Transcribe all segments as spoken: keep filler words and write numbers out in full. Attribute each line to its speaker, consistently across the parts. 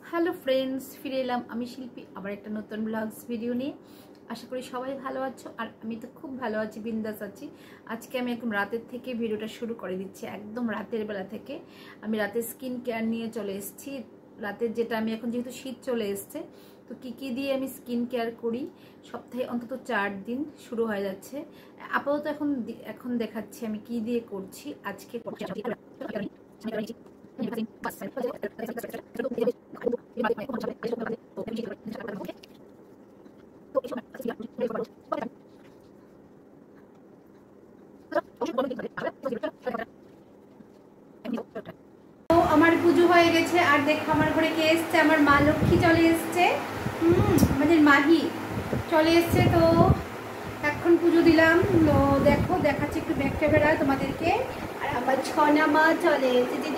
Speaker 1: Hello friends, ফিরে এলাম আমি শিল্পী আবার একটা নতুন ব্লগস ভিডিও নিয়ে। আশা করি সবাই ভালো আছো, আর আমি তো খুব ভালো আছি, বিন্দাস আছি। আজকে আমি একদম রাতের থেকে ভিডিওটা শুরু করে দিচ্ছি, একদম রাতের বেলা থেকে। আমি রাতের স্কিন কেয়ার নিয়ে চলে এসেছি। রাতের যেটা আমি এখন, যেহেতু শীত চলে এসছে, তো কী কী দিয়ে আমি স্কিন কেয়ার করি সপ্তাহে অন্তত চার দিন শুরু হয়ে যাচ্ছে। আপাতত এখন এখন দেখাচ্ছি আমি কি দিয়ে করছি আজকে। আমার পুজো হয়ে গেছে, আর দেখো আমার ঘরে কে এসছে, আমার মা লক্ষ্মী চলে এসছে। হুম আমাদের মাহি চলে এসছে। তো এখন পুজো দিলাম। তো দেখো দেখাচ্ছি একটু ব্যাক ক্যামেরা তোমাদেরকে। আর আমার ছনা মা চলে এসেছে,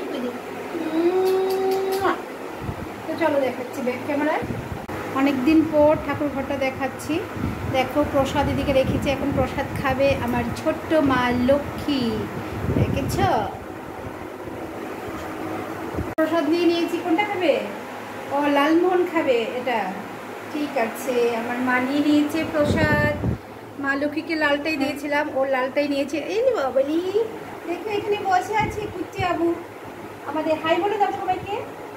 Speaker 1: তো চলো দেখাচ্ছি ব্যাক ক্যামেরায়। অনেকদিন পর ঠাকুর ঘরটা দেখাচ্ছি। দেখো প্রসাদ এদিকে রেখেছি, এখন প্রসাদ খাবে আমার ছোট্ট মা লক্ষ্মী, দেখেছ? প্রসাদ নিয়ে নিয়েছি। কোনটা খাবে? ও লালমোহন খাবে, এটা ঠিক আছে। আমার মা নিয়ে নিয়েছে প্রসাদ। মা লক্ষ্মীকে লালটাই দিয়েছিলাম, ও লালটাই নিয়েছে। এই বাবলি দেখো এখানে বসে আছে কুচ্চি আবু। আমাদের হাই বলে দাও সবাইকে।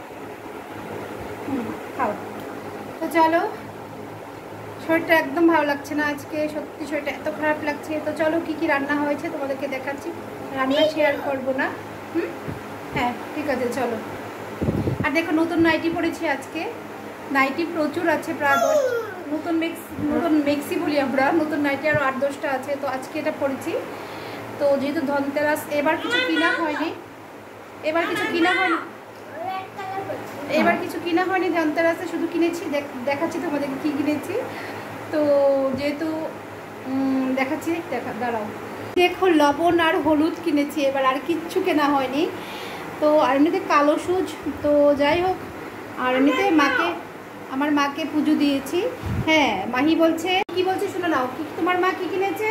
Speaker 1: হুম খাও। তো চলো, শরীরটা একদম ভালো লাগছে না আজকে, সত্যি শরীরটা এত খারাপ লাগছে। তো চলো কি কি রান্না হয়েছে তোমাদেরকে দেখাচ্ছি। রান্না শেয়ার করবো না। হুম হ্যাঁ ঠিক আছে চলো। আর দেখো নতুন নাইটি পরেছি আজকে। নাইটি প্রচুর আছে, প্রায় দশ নতুন মেক্স নতুন মেক্সি বলি আমরা। নতুন নাইটি আরও আট দশটা আছে, তো আজকে এটা পরেছি। তো যেহেতু ধনতেরাস, এবার কিছু কিনা হয়নি এবার কিছু কিনা হয়নি এবার কিছু কিনা হয়নি ধনতেরাসে, শুধু কিনেছি। দেখাচ্ছি তোমাদেরকে কী কিনেছি। তো যেহেতু দেখাচ্ছি, দেখা দাঁড়াও। দেখো লবণ আর হলুদ কিনেছি, এবার আর কিচ্ছু কেনা হয়নি। তো আর এমনিতে কালো সুজ, তো যাই হোক। আর এমনিতে মাকে, আমার মাকে পুজো দিয়েছি। হ্যাঁ মাহি বলছে, কি বলছে শোনো নাও। কি তোমার মা কি কিনেছে?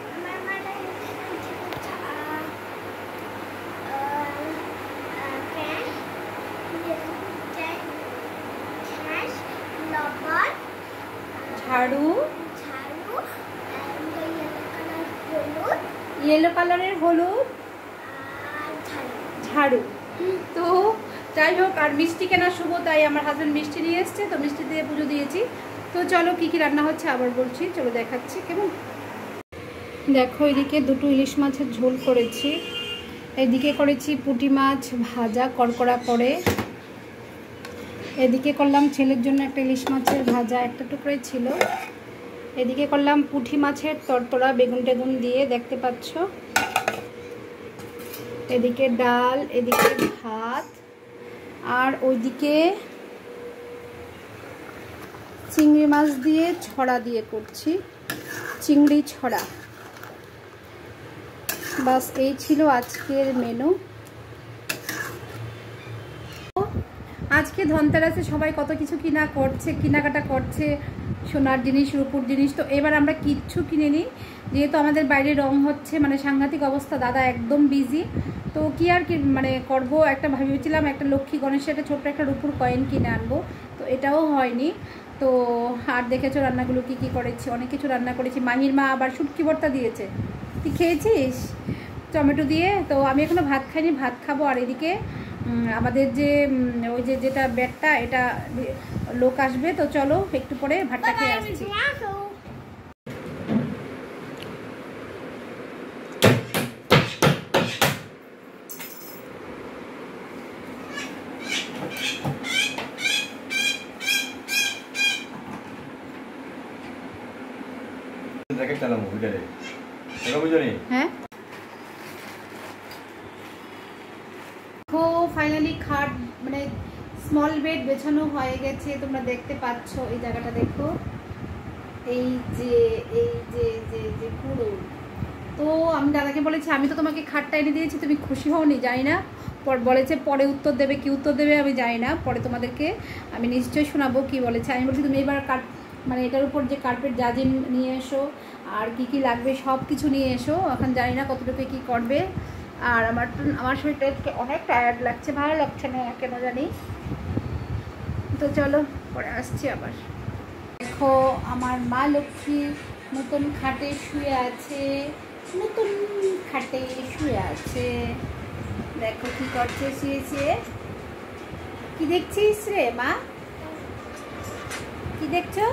Speaker 1: ঝাড়ু, ইয়েলো কালারের হলুদ ঝাড়ু। তো যাই হোক, আর মিষ্টি কেনা শুভ, তাই আমার হাজব্যান্ড মিষ্টি নিয়ে এসছে, তো মিষ্টি দিয়ে পুজো দিয়েছি। তো চলো কি কি রান্না হচ্ছে আবার বলছি, চলো দেখাচ্ছি কেমন। দেখো এদিকে দুটো ইলিশ মাছের ঝোল করেছি, এদিকে করেছি পুঁটি মাছ ভাজা কড়কড়া করে, এদিকে করলাম ছেলের জন্য একটা ইলিশ মাছের ভাজা, একটা টুকরোই ছিল। এদিকে করলাম পুঁটি মাছের তরতরা বেগুন টেগুন দিয়ে, দেখতে পাচ্ছ। এদিকে ডাল, এদিকে ভাত, আর ওইদিকে চিংড়ি মাছ দিয়ে ছড়া দিয়ে করছি, চিংড়ি ছড়া। বাস এই ছিল আজকের মেনু। আজকে ধনতেরাসে সবাই কত কিছু কিনা করছে, কেনাকাটা করছে, সোনার জিনিস রূপুর জিনিস। তো এবার আমরা কিচ্ছু কিনে নিই, যেহেতু আমাদের বাইরে রং হচ্ছে, মানে সাংঘাতিক অবস্থা, দাদা একদম বিজি। তো কি আর কি মানে করবো, একটা ভেবেছিলাম একটা লক্ষ্মী গণেশের একটা ছোট্ট একটা রূপুর কয়েন কিনে আনবো, তো এটাও হয়নি। তো আর দেখেছো রান্নাগুলো কি কি করেছি, অনেক কিছু রান্না করেছি। মাহির মা আবার শুটকি ভর্তা দিয়েছে, তুই খেয়েছিস টমেটো দিয়ে? তো আমি এখনো ভাত খাইনি, ভাত খাবো। আর এদিকে আমাদের যে ওই যে যেটা বেডটা, এটা লোক আসবে, তো চলো একটু পরে ভাতটা খেয়ে আসছি। হ্যাঁ ফাইনালি খাট মানে স্মল বেড বেছানো হয়ে গেছে, তোমরা দেখতে পাচ্ছ। এই জায়গাটা দেখো, এই যে এই যে যে যে পুরো। তো আমি দাদাকে বলেছি, আমি তো তোমাকে খাটটা এনে দিয়েছি, তুমি খুশি হওনি জানি না। পর বলেছে পরে উত্তর দেবে, কি উত্তর দেবে আমি জানি না, পরে তোমাদেরকে আমি নিশ্চয়ই শোনাবো কি বলেছে। আমি বলছি তুমি এবার কাট মানে এটার উপর যে কার্পেট জাজিম নিয়ে এসো, আর কি কি লাগবে সব কিছু নিয়ে এসো। এখন জানি না কতটুকু কি করবে। আর আমার আমার শরীরটা অনেক টায়ার্ড লাগছে, ভালো লাগছে না কেন জানি। তো চলো পরে আসছি আবার। দেখো আমার মা লক্ষ্মী নতুন খাটে শুয়ে আছে, নতুন খাটে শুয়ে আছে। দেখো কি করছে শুয়ে শুয়ে। কি দেখছিস রে মা? কি দেখছো?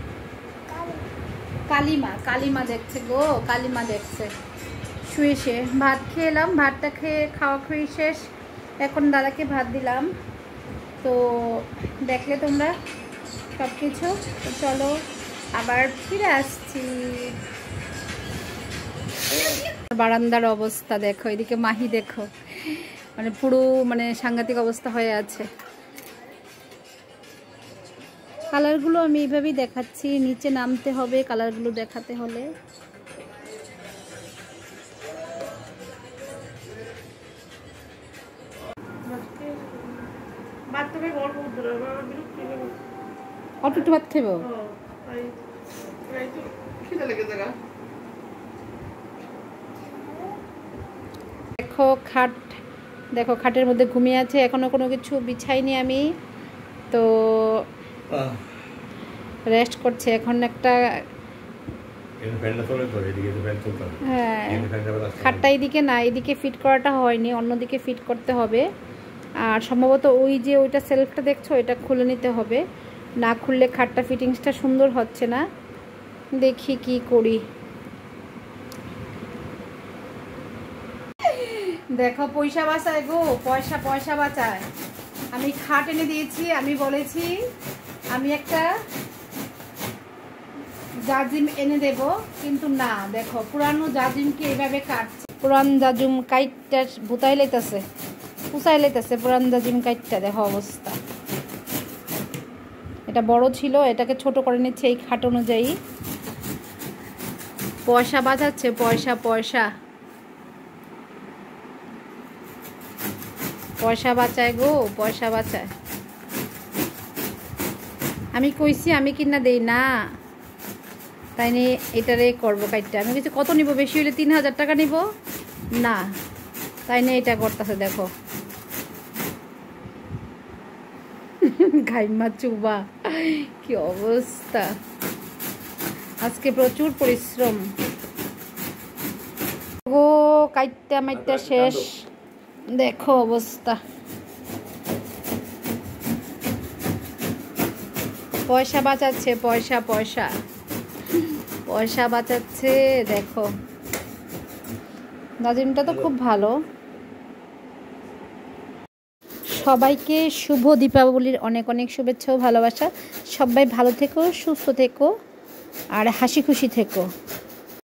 Speaker 1: কালিমা, কালিমা দেখছে গো, কালিমা দেখছে শুয়ে শুয়ে। ভাত খেলাম, ভাতটা খেয়ে খাওয়া খেয়ে শেষ। এখন দাদাকে ভাত দিলাম। তো দেখলে তোমরা সব কিছু। তো চলো আবার ফিরে আসছি। বারান্দার অবস্থা দেখো, এদিকে মাহি দেখো, মানে পুরো মানে সাংঘাতিক অবস্থা হয়ে আছে। কালারগুলো আমি এইভাবেই দেখাচ্ছি, নিচে নামতে হবে কালারগুলো দেখাতে হলে। অল্প একটু ভাত খাবো। দেখো খাট, দেখো খাটের মধ্যে ঘুমিয়ে আছে, এখনো কোনো কিছু বিছাইনি আমি, তো রেস্ট করছে এখন। একটা হ্যাঁ, খাটটা এইদিকে না, এইদিকে ফিট করাটা হয়নি, অন্যদিকে ফিট করতে হবে। আর সম্ভবত ওই যে ওইটা সেলফটা দেখছো, এটা খুলে নিতে হবে, না খুললে খাটটা ফিটিংসটা সুন্দর হচ্ছে না। দেখি কি করি। দেখো পয়সা বাঁচায় গো, পয়সা পয়সা বাঁচায়। আমি খাট এনে দিয়েছি, আমি বলেছি আমি একটা জাজিম এনে দেব, কিন্তু না, দেখো পুরানো জাজিমকে এইভাবে কাটছে। পুরান জাজিম কাইটটা ভুতাই লাইতেছে, পুষাই লাইতেছে পুরান জাজিম কাইটটা। দেখো অবস্থা, এটা বড় ছিল, এটাকে ছোট করে নিচ্ছে এই খাট অনুযায়ী। পয়সা বাঁচাচ্ছে, পয়সা পয়সা পয়সা বাঁচায় গো, পয়সা বাঁচায়। আমি কইছি আমি কিনা দেই না, তাই নিয়ে এটারে করবো কাইটটা। আমি কিছু কত নিব, বেশি হলে তিন হাজার টাকা নিব না, তাই নিয়ে এটা করতেছে। দেখো ঘাইমা চুবা, কি অবস্থা, আজকে প্রচুর পরিশ্রম গো। কাইটটা মাইটটা শেষ, দেখো অবস্থা। পয়সা বাঁচাচ্ছে, পয়সা পয়সা পয়সা বাঁচাচ্ছে। দেখো নাজিমটা তো খুব ভালো। সবাইকে শুভ দীপাবলির অনেক অনেক শুভেচ্ছা ও ভালোবাসা। সবাই ভালো থেকো, সুস্থ থেকো আর হাসি খুশি থেকো।